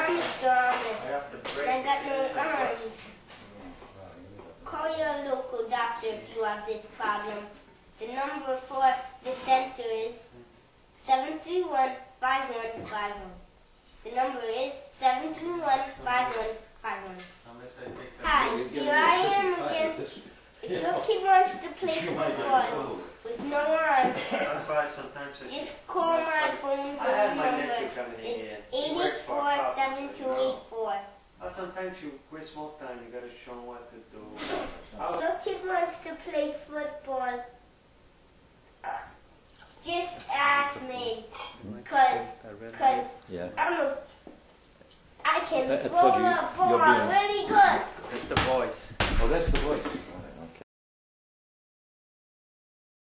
Mr. Honest. I got no arms. Call your local doctor if you have this problem. The number for the center is 731-5151. The number is 731-5151. Hi, here I am again. If your kid wants to play football with no arms, just call my phone number. It's 884-7284. Sometimes you quit small time, you gotta show them what to do. Your kid wants to play football, just ask me, cause I can throw the ball really good. It's the voice. Oh, that's the voice.